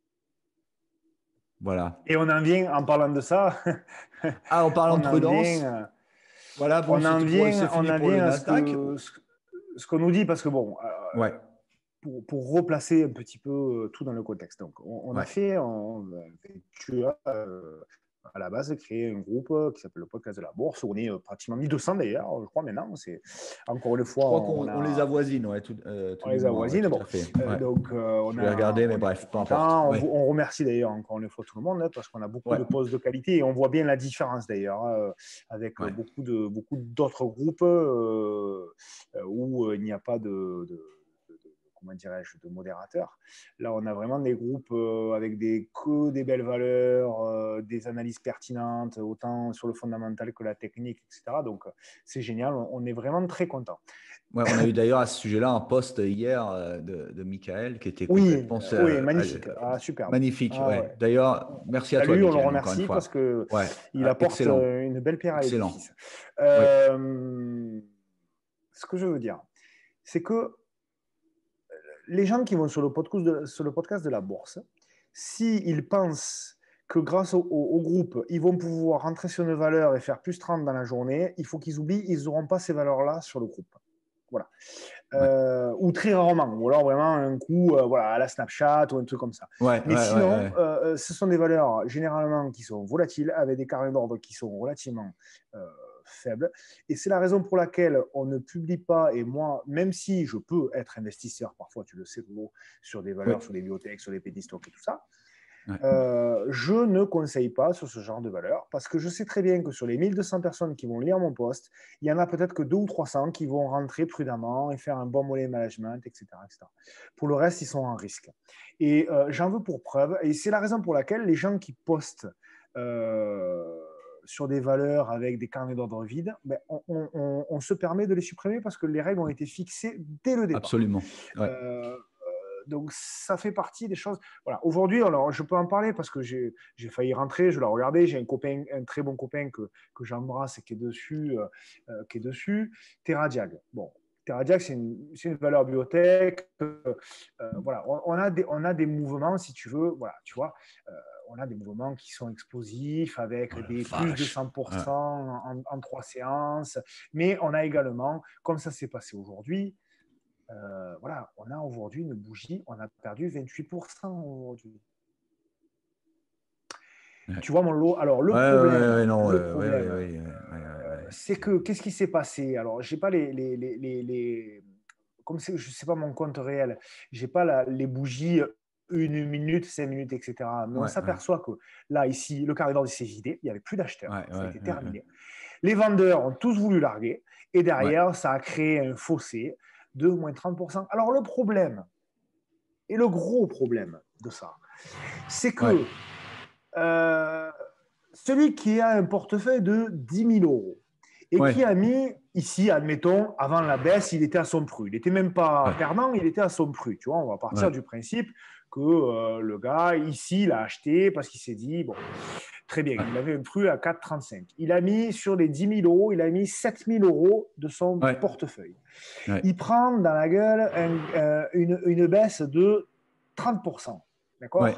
Voilà. et on en vient, en parlant de ça, Ah, en parlant de on en prudence, vient, voilà, bon, c'est on fini en pour le vient à Nasdaq. ce qu'on nous dit, parce que bon, Ouais, pour replacer un petit peu tout dans le contexte. Donc, on a ouais, fait, tu as à la base créé un groupe qui s'appelle le podcast de la bourse. On est pratiquement 1200 d'ailleurs, je crois maintenant. C'est encore une je fois, crois qu'on les avoisine, ouais, tout on du les moins, ouais, avoisine. tout Bon, à fait. Ouais. donc Je voulais regarder, mais on est très bref, peu importe. content. Ouais, On remercie d'ailleurs encore une fois tout le monde parce qu'on a beaucoup ouais, de postes de qualité et on voit bien la différence d'ailleurs avec ouais. beaucoup d'autres groupes où il n'y a pas comment dirais-je, de modérateurs. Là, on a vraiment des groupes avec que des belles valeurs, des analyses pertinentes, autant sur le fondamental que la technique, etc. Donc, c'est génial. On est vraiment très content. Ouais, on a eu d'ailleurs à ce sujet-là un post hier de Michael qui était Oui, complètement oui, magnifique. Ah, superbe. magnifique. Ah, Ouais. ouais. D'ailleurs, merci à toi, Salut, on le Michael, encore une remercie parce fois. que Ouais, il apporte excellent, une belle pierre à l'édifice. excellent. Oui, Ce que je veux dire, c'est que les gens qui vont sur sur le podcast de la bourse, s'ils pensent que grâce au groupe, ils vont pouvoir rentrer sur une valeur et faire plus 30 dans la journée, il faut qu'ils oublient, ils n'auront pas ces valeurs-là sur le groupe. Voilà. ouais, Ou très rarement, ou alors vraiment un coup voilà, à la Snapchat ou un truc comme ça. ouais, Mais ouais, ouais, sinon, ouais. ce sont des valeurs généralement qui sont volatiles, avec des carrés d'ordre qui sont relativement faibles. Et c'est la raison pour laquelle on ne publie pas, et moi, même si je peux être investisseur, parfois tu le sais, sur des Oui, valeurs, sur les biotech, sur les petits stocks et tout ça, ouais, je ne conseille pas sur ce genre de valeur parce que je sais très bien que sur les 1200 personnes qui vont lire mon post, il y en a peut-être que 200 ou 300 qui vont rentrer prudemment et faire un bon money management, etc., etc. Pour le reste, ils sont en risque. Et j'en veux pour preuve, et c'est la raison pour laquelle les gens qui postent sur des valeurs avec des carnets d'ordre vides, ben, on se permet de les supprimer parce que les règles ont été fixées dès le départ. absolument. Ouais, Euh, donc ça fait partie des choses. Voilà. Aujourd'hui, alors je peux en parler parce que j'ai failli rentrer, je l'ai regardé, j'ai un copain, un très bon copain que j'embrasse et qui est dessus, TerraDiag. Bon, TerraDiag, c'est une valeur biotech. Voilà, on a des mouvements, si tu veux, voilà, tu vois, on a des mouvements qui sont explosifs avec oh la des plus de vache. Ouais. 100% en 3 séances, mais on a également, comme ça s'est passé aujourd'hui, voilà, on a aujourd'hui une bougie, on a perdu 28% aujourd'hui. Ouais. Tu vois mon lot. Alors Ouais, ouais, ouais, non, ouais, ouais, ouais, ouais, c'est que qu'est-ce qui s'est passé? Alors, j'ai pas comme je sais pas mon compte réel, j'ai pas les bougies 1 minute, 5 minutes, etc. Mais on ouais, ouais, s'aperçoit que là, ici, le carré d'ordre s'est vidé, il n'y avait plus d'acheteurs, ouais, ça a ouais, été ouais, ouais. terminé. Les vendeurs ont tous voulu larguer, et Ouais, derrière, ça a créé un fossé de moins 30%. Alors, le problème, et le gros problème de ça, c'est ouais, que euh, celui qui a un portefeuille de 10 000 euros et ouais, qui a mis ici, admettons, avant la baisse, il était à son prix. Il n'était même pas ouais, perdant, il était à son prix. Tu vois, on va partir ouais, du principe que le gars, ici, il a acheté parce qu'il s'est dit, bon, très bien, il avait un prix à 4,35. Il a mis sur les 10 000 euros, il a mis 7 000 euros de son ouais, portefeuille. ouais, Il prend dans la gueule une baisse de 30%. ouais, D'accord?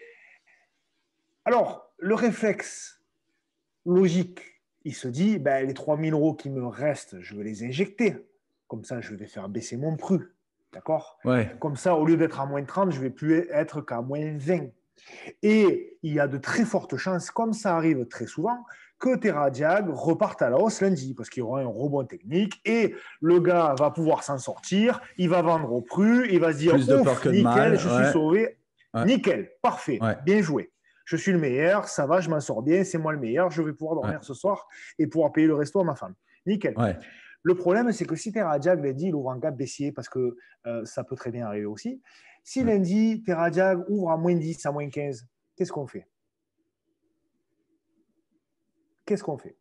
Alors, le réflexe logique, il se dit, ben, les 3 000 euros qui me restent, je vais les injecter. Comme ça, je vais faire baisser mon prix. D'accord? ouais, Comme ça, au lieu d'être à moins 30, je ne vais plus être qu'à moins 20. Et il y a de très fortes chances, comme ça arrive très souvent, que TerraJag reparte à la hausse lundi, parce qu'il y aura un rebond technique et le gars va pouvoir s'en sortir, il va vendre au plus, il va se dire Plus de peur ouf, que de mal. nickel, je suis sauvé, Ouais. nickel, parfait, Ouais. bien joué. Je suis le meilleur, ça va, je m'en sors bien, c'est moi le meilleur, je vais pouvoir dormir ce soir et pouvoir payer le resto à ma femme. Nickel. Ouais. Le problème, c'est que si TerraJag lundi, il ouvre en gap baissier, parce que ça peut très bien arriver aussi, si lundi, TerraJag ouvre à moins 10, à moins 15, qu'est-ce qu'on fait? Qu'est-ce qu'on fait?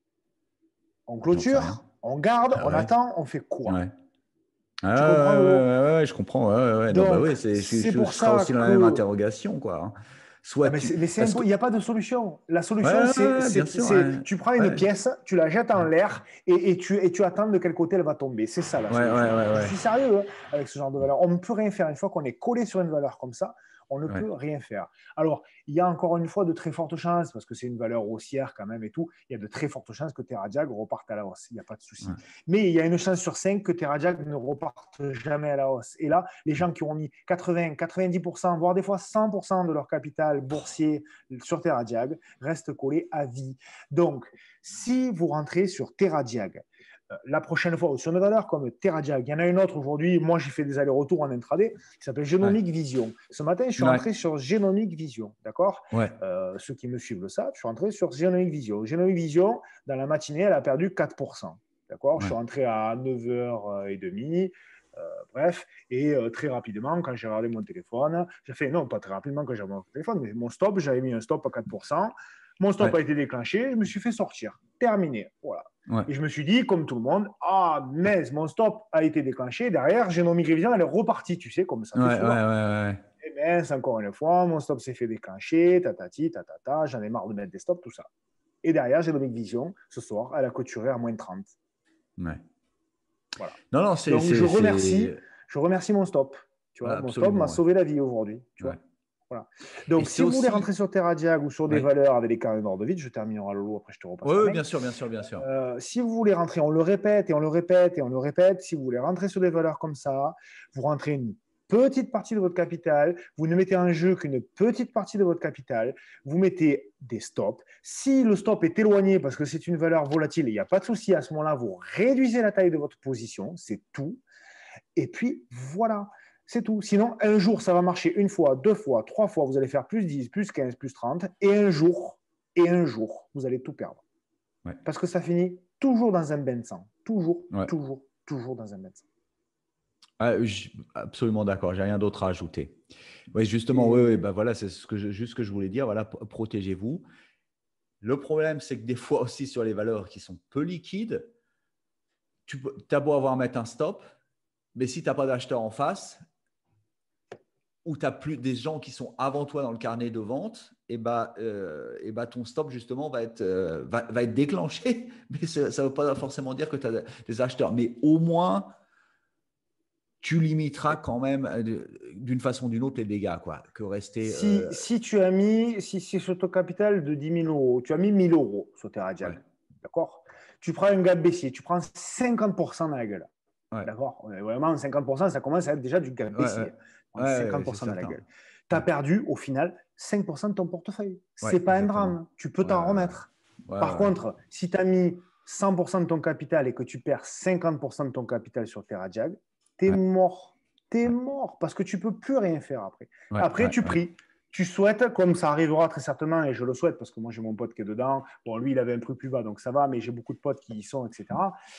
On clôture, on garde, on attend, on fait quoi? Ouais. Tu comprends, Lolo? Ouais, je comprends. Ouais. Non, bah Donc, oui, c'est je pour serai ça aussi dans la même que interrogation, quoi. Soit mais tu. il n'y a pas de solution. La solution, Ouais, bien sûr. tu prends une pièce, tu la jettes en l'air et tu attends de quel côté elle va tomber. C'est ça la solution. Je suis sérieux avec ce genre de valeur. On ne peut rien faire. Une fois qu'on est collé sur une valeur comme ça, on ne peut rien faire. Alors, il y a encore une fois de très fortes chances, parce que c'est une valeur haussière quand même et tout, il y a de très fortes chances que TerraJag reparte à la hausse. Il n'y a pas de souci. Mais il y a une chance sur 5 que TerraJag ne reparte jamais à la hausse. Et là, les gens qui ont mis 80, 90%, voire des fois 100% de leur capital boursier sur TerraJag restent collés à vie. Donc, si vous rentrez sur TerraJag, la prochaine fois sur une valeur comme TerraJag, il y en a une autre aujourd'hui, moi j'ai fait des allers-retours en intraday, qui s'appelle Genomic Vision. Ce matin, je suis rentré sur Genomic Vision, d'accord? Ceux qui me suivent le savent, je suis rentré sur Genomic Vision. Genomic Vision, dans la matinée, elle a perdu 4%, d'accord? Je suis rentré à 9h30, bref, et très rapidement, quand j'ai regardé mon téléphone, j'ai fait, non, pas très rapidement quand j'ai regardé mon téléphone, mais mon stop, j'avais mis un stop à 4%, mon stop a été déclenché, je me suis fait sortir, terminé, voilà. Et je me suis dit, comme tout le monde, ah, mais mon stop a été déclenché. Derrière, Genomic Vision, elle est repartie, tu sais, comme ça fait souvent. Et bien, encore une fois, mon stop s'est fait déclencher, tatati, tatata, j'en ai marre de mettre des stops, tout ça. Et derrière, Genomic Vision, ce soir, elle a clôturé à moins 30. Ouais. Voilà. Non, donc, je remercie mon stop. Tu vois, mon stop m'a sauvé la vie aujourd'hui. Tu vois. Voilà. Donc, si vous voulez rentrer sur TerraJag ou sur des valeurs avec des carrés d'ordre vide, je terminerai le lot, après je te repasse la main. Bien sûr. Si vous voulez rentrer, on le répète et on le répète et on le répète, si vous voulez rentrer sur des valeurs comme ça, vous rentrez une petite partie de votre capital, vous ne mettez en jeu qu'une petite partie de votre capital, vous mettez des stops. Si le stop est éloigné parce que c'est une valeur volatile, il n'y a pas de souci, à ce moment-là, vous réduisez la taille de votre position, c'est tout. Et puis, voilà. C'est tout. Sinon, un jour, ça va marcher une fois, deux fois, trois fois. Vous allez faire plus 10, plus 15, plus 30. Et un jour, vous allez tout perdre. Parce que ça finit toujours dans un bain de sang. Toujours dans un bain de sang. Absolument d'accord. J'ai rien d'autre à ajouter. Oui, justement, voilà, c'est juste ce que je voulais dire. Voilà, protégez-vous. Le problème, c'est que des fois aussi sur les valeurs qui sont peu liquides, tu as beau avoir à mettre un stop, mais si tu n'as pas d'acheteur en face, ou tu as plus des gens qui sont avant toi dans le carnet de vente, ton stop justement va être déclenché. Mais ça ne veut pas forcément dire que tu as des acheteurs. Mais au moins, tu limiteras quand même d'une façon ou d'une autre les dégâts, quoi, que rester. Si tu as mis, si sur ton capital de 10 000 euros, tu as mis 1 000 euros sur TerraJag, d'accord? Tu prends un gap baissier, tu prends 50% dans la gueule. D'accord? Vraiment, 50%, ça commence à être déjà du gap baissier. 50% dans la gueule. Tu as perdu, au final, 5% de ton portefeuille. Ce n'est pas un drame. Tu peux t'en remettre. Par contre, si tu as mis 100% de ton capital et que tu perds 50% de ton capital sur TerraJag, tu es mort. Tu es mort parce que tu ne peux plus rien faire après. Après, tu pries. Tu souhaites, comme ça arrivera très certainement, et je le souhaite parce que moi j'ai mon pote qui est dedans. Bon, lui, il avait un prix plus bas, donc ça va, mais j'ai beaucoup de potes qui y sont, etc.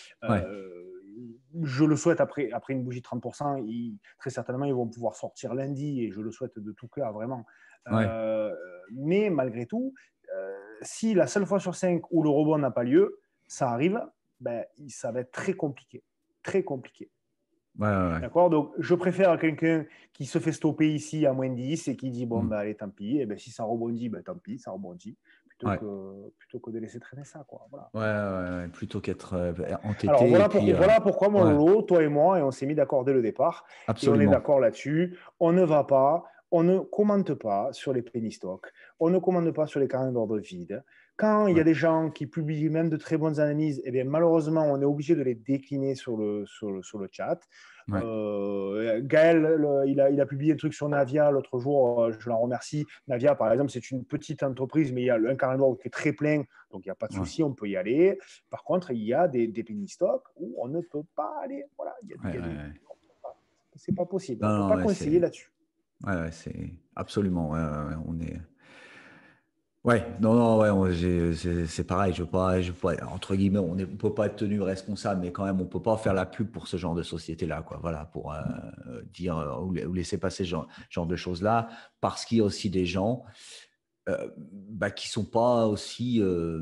Je le souhaite après une bougie de 30%, très certainement, ils vont pouvoir sortir lundi, et je le souhaite de tout cœur, vraiment. Mais malgré tout, si la seule fois sur 5 où le rebond n'a pas lieu, ça arrive, ça va être très compliqué. Très compliqué. D'accord. Donc, je préfère quelqu'un qui se fait stopper ici à moins 10 et qui dit bon, allez, tant pis. Et si ça rebondit, tant pis, ça rebondit. Plutôt que de laisser traîner ça. Quoi. Voilà. Plutôt qu'être entêté. Alors, voilà pourquoi, mon Lolo, toi et moi, et on s'est mis d'accord dès le départ. Absolument. Et on est d'accord là-dessus. On ne va pas, on ne commente pas sur les penny stocks. On ne commande pas sur les carnets d'ordre vides. Quand il y a Ouais. des gens qui publient même de très bonnes analyses, eh bien, malheureusement, on est obligé de les décliner sur le chat. Ouais. Gaël, il a publié un truc sur Navia l'autre jour, je l'en remercie. Navia, par exemple, c'est une petite entreprise, mais il y a un carnet de bord qui est très plein, donc il n'y a pas de Ouais. souci, on peut y aller. Par contre, il y a des penny stocks où on ne peut pas aller. Voilà, Ouais. c'est pas possible, on ne peut Non, pas non, ouais, conseiller là-dessus. c'est absolument. On est. Ouais, non, non, ouais, c'est pareil. Je veux pas, entre guillemets, on peut pas être tenu responsable, mais quand même, on peut pas faire la pub pour ce genre de société-là, quoi. Voilà, pour dire ou laisser passer ce genre de choses-là, parce qu'il y a aussi des gens qui sont pas aussi,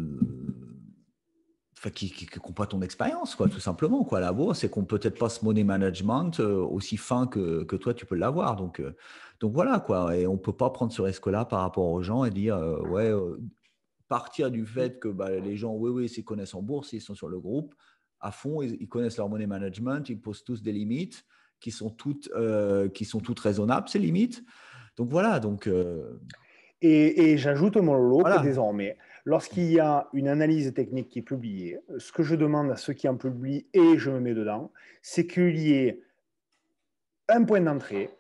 enfin, qui n'ont pas ton expérience, quoi, tout simplement, quoi. La bourse, c'est qu'on peut-être pas ce money management aussi fin que toi, tu peux l'avoir. Donc voilà, quoi. Et on peut pas prendre ce risque-là par rapport aux gens et dire, ouais. Partir du fait que les gens, oui, oui, s'ils connaissent en bourse, ils sont sur le groupe à fond, ils connaissent leur money management, ils posent tous des limites qui sont toutes raisonnables, ces limites. Donc voilà, Et j'ajoute mon lot que voilà. désormais, lorsqu'il y a une analyse technique qui est publiée, ce que je demande à ceux qui en publient, et je me mets dedans, c'est qu'il y ait un point d'entrée,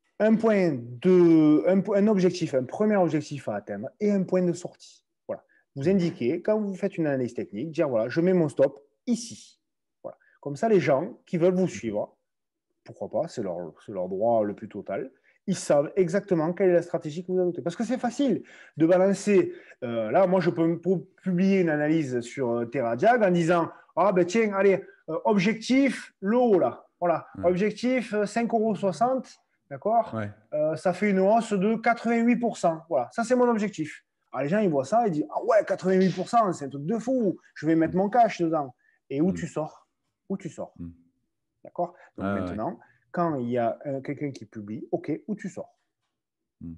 un objectif, un premier objectif à atteindre et un point de sortie. Voilà. Vous indiquez, quand vous faites une analyse technique, dire voilà, je mets mon stop ici. Voilà. Comme ça, les gens qui veulent vous suivre, pourquoi pas, c'est leur droit le plus total. Ils savent exactement quelle est la stratégie que vous adoptez. Parce que c'est facile de balancer. Là, moi, je peux publier une analyse sur TerraDiag en disant ah ben tiens, allez, objectif, le haut là. Voilà, Ouais, objectif 5,60 €, d'accord. ouais. Ça fait une hausse de 88%. Voilà, ça c'est mon objectif. Alors, les gens, ils voient ça, ils disent ah ouais, 88%, c'est un truc de fou, je vais mettre mon cash dedans. Et où tu Mm, sors? Où tu sors? mm. D'accord. Ouais, Donc ouais, maintenant, quand il y a quelqu'un qui publie, OK, où tu sors? mm.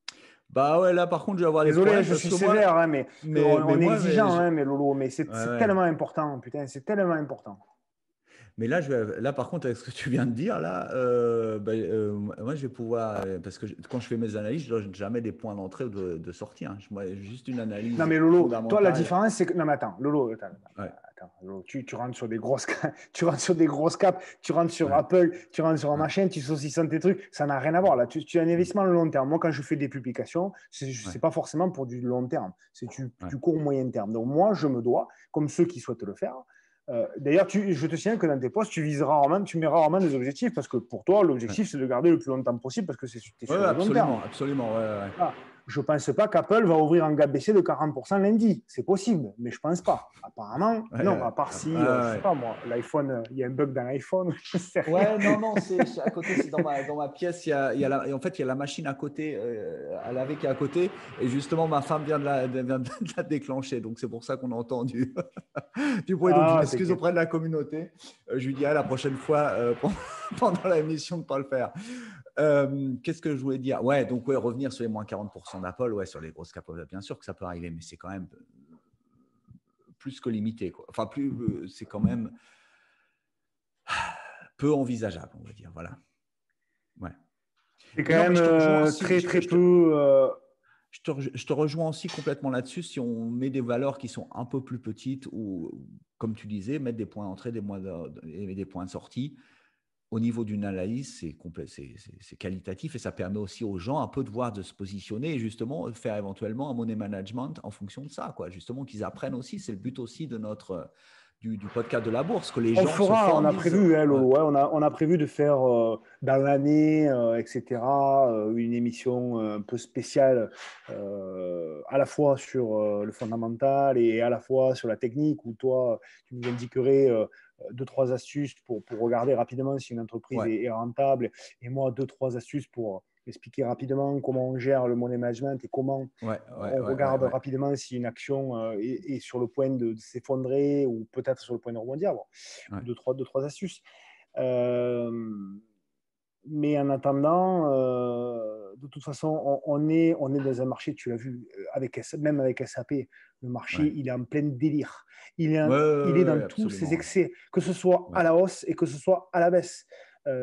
Bah ouais, là par contre, je vais avoir des Désolé, problèmes je parce suis que moi, sévère, hein, mais mais on est moi, exigeant, hein, mais Lolo, mais ouais, c'est ouais. tellement important, putain, c'est tellement important. Mais là, là, par contre, avec ce que tu viens de dire, là, moi, je vais pouvoir, parce que quand je fais mes analyses, je ne donne jamais des points d'entrée ou de sortie. Hein. Moi, juste une Non, analyse mais Lolo, toi, la fondamentale. différence, c'est que. Non, mais attends, Lolo, Ouais, Lolo, tu rentres sur des grosses tu rentres sur des grosses capes, tu rentres sur ouais, Apple, tu rentres sur un ouais, machin, tu saucissonnes tes trucs, ça n'a rien à voir. Là, tu as un mm, investissement à long terme. Moi, quand je fais des publications, c'est ouais, n'est pas forcément pour du long terme, c'est ouais, du court moyen terme. Donc, moi, je me dois, comme ceux qui souhaitent le faire. D'ailleurs, je te signale que dans tes posts, tu mets rarement des objectifs parce que pour toi, ouais. l'objectif, c'est de garder le plus longtemps possible parce que tu es Ouais, sur ouais, le long terme. absolument, absolument. Ouais, ouais, Voilà. Je ne pense pas qu'Apple va ouvrir un gap baissé de 40% lundi. C'est possible, mais je ne pense pas. Apparemment, ouais, non, ouais, à part si, je ne sais ouais. pas moi, l'iPhone, il y a un bug dans l'iPhone, je ne sais rien. Ouais, non, non, c'est à côté, c'est dans ma pièce. Et en fait, il y a la machine à côté, à laver qui est à côté. Et justement, ma femme vient de la déclencher. Donc, c'est pour ça qu'on a entendu du bruit. Donc, je Ah, m'excuse t'inquiète. auprès de la communauté. Je lui dirai la prochaine fois, pendant la émission, de ne pas le faire. Qu'est-ce que je voulais dire? Ouais, donc, ouais, revenir sur les moins 40% d'Apple, ouais, sur les grosses capes, bien sûr que ça peut arriver, mais c'est quand même plus que limité, quoi. Enfin, c'est quand même peu envisageable, on va dire. Voilà. Ouais. C'est quand Mais non, mais même je te rejoins aussi. très, très peu. Je te rejoins aussi complètement là-dessus. Si on met des valeurs qui sont un peu plus petites ou, comme tu disais, mettre des points d'entrée et des points de sortie, au niveau d'une analyse, c'est qualitatif et ça permet aussi aux gens un peu de voir, de se positionner et justement faire éventuellement un money management en fonction de ça, quoi. Justement, qu'ils apprennent aussi. C'est le but aussi du podcast de la bourse, que les On le gens se fera, on forment, a disent. prévu, hein, Ouais, Lolo, ouais, on a prévu de faire dans l'année, etc., une émission un peu spéciale, à la fois sur le fondamental et à la fois sur la technique, où toi, tu nous indiquerais deux, trois astuces pour regarder rapidement si une entreprise ouais, est rentable, et moi, deux, trois astuces pour expliquer rapidement comment on gère le money management et comment ouais, ouais, on ouais, ouais, regarde ouais, rapidement si une action est sur le point de s'effondrer ou peut-être sur le point de rebondir. Bon, ouais. deux, trois astuces. Euh, mais en attendant, de toute façon, on est dans un marché, tu l'as vu, même avec SAP, le marché, Ouais. il est en plein délire. Il est, Ouais, il est ouais, dans ouais, tous ses absolument. excès, que ce soit Ouais. à la hausse et que ce soit à la baisse.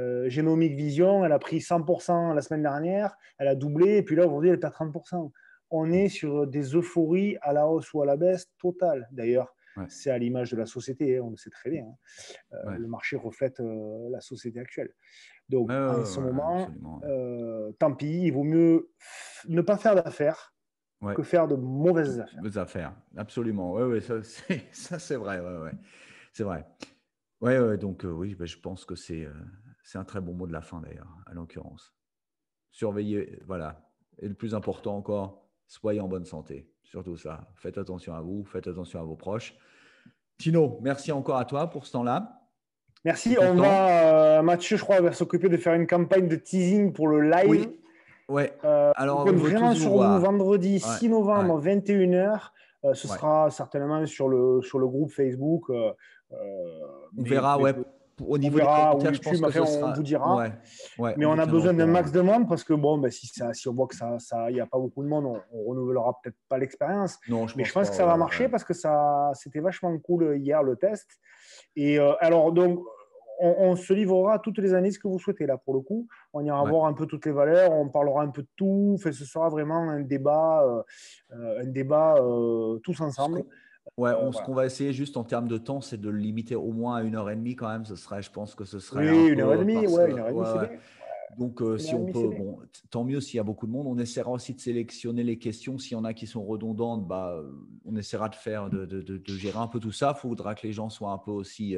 Genomic Vision, elle a pris 100% la semaine dernière, elle a doublé, et puis là, aujourd'hui, elle perd 30%. on est sur des euphories à la hausse ou à la baisse totale. D'ailleurs, c'est à l'image de la société, on le sait très bien. Le marché reflète la société actuelle. Donc, en ce moment, tant pis, il vaut mieux ne pas faire d'affaires que faire de mauvaises affaires. Mauvaises affaires, absolument. Oui, ça c'est vrai. C'est vrai. Ouais, donc oui, je pense que c'est un très bon mot de la fin d'ailleurs, à l'occurrence. Surveillez, voilà. Et le plus important encore, soyez en bonne santé. Surtout ça. Faites attention à vous, faites attention à vos proches. Tino, merci encore à toi pour ce temps-là. Merci. Mathieu, je crois, va s'occuper de faire une campagne de teasing pour le live. Oui. Ouais. Alors, on compte vraiment sur vous vendredi 6 novembre, 21h. Ce sera certainement sur le groupe Facebook. On verra, au niveau des commentaires, je pense que ce sera... on vous dira. Mais on a besoin d'un max de monde parce que si on voit que il n'y a pas beaucoup de monde, on renouvellera peut-être pas l'expérience. Mais je pense que ça va marcher parce que c'était vachement cool hier le test. Et alors donc on se livrera toutes les années ce que vous souhaitez là pour le coup. On ira voir un peu toutes les valeurs, on parlera un peu de tout. Enfin, ce sera vraiment un débat tous ensemble. Ce qu'on va essayer juste en termes de temps, c'est de le limiter au moins à 1h30 quand même. Je pense que ce serait un peu... 1h30, 1h30, c'est bien. Donc, si on peut, tant mieux s'il y a beaucoup de monde. On essaiera aussi de sélectionner les questions. S'il y en a qui sont redondantes, on essaiera de gérer un peu tout ça. Il faudra que les gens soient un peu aussi,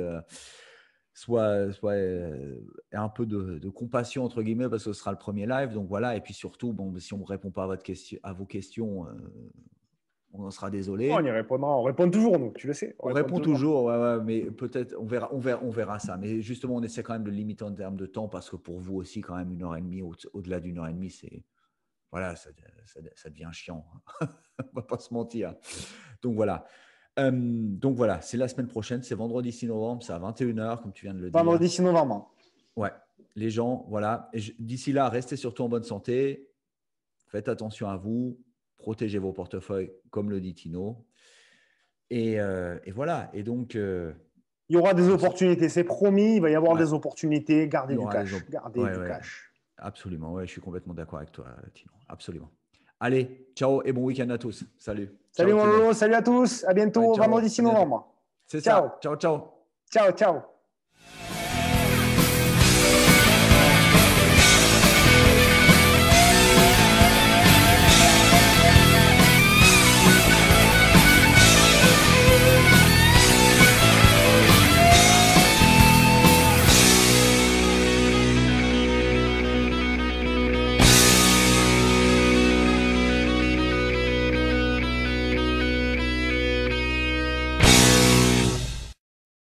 un peu de compassion entre guillemets parce que ce sera le premier live. Donc voilà. Et puis surtout, si on ne répond pas à vos questions, on en sera désolé. On y répondra. On répond toujours, nous, tu le sais. On répond toujours, mais peut-être, on verra ça. Mais justement, on essaie quand même de limiter en termes de temps parce que pour vous aussi, quand même, 1h30, au-delà d'1h30, c'est, voilà, ça devient chiant. On ne va pas se mentir. Donc voilà. C'est la semaine prochaine, c'est vendredi 6 novembre, c'est à 21h, comme tu viens de le dire. Vendredi 6 novembre. Ouais, les gens, voilà. D'ici là, restez surtout en bonne santé. Faites attention à vous. Protégez vos portefeuilles, comme le dit Tino. Et voilà. Et donc, il y aura des opportunités, c'est promis. Il va y avoir des opportunités. Gardez du cash. Gardez du cash. Absolument. Ouais, je suis complètement d'accord avec toi, Tino. Absolument. Allez, ciao et bon week-end à tous. Salut. Salut mon Lolo. Salut à tous. À bientôt vendredi 6 novembre. C'est ça. Ciao, ciao. Ciao, ciao.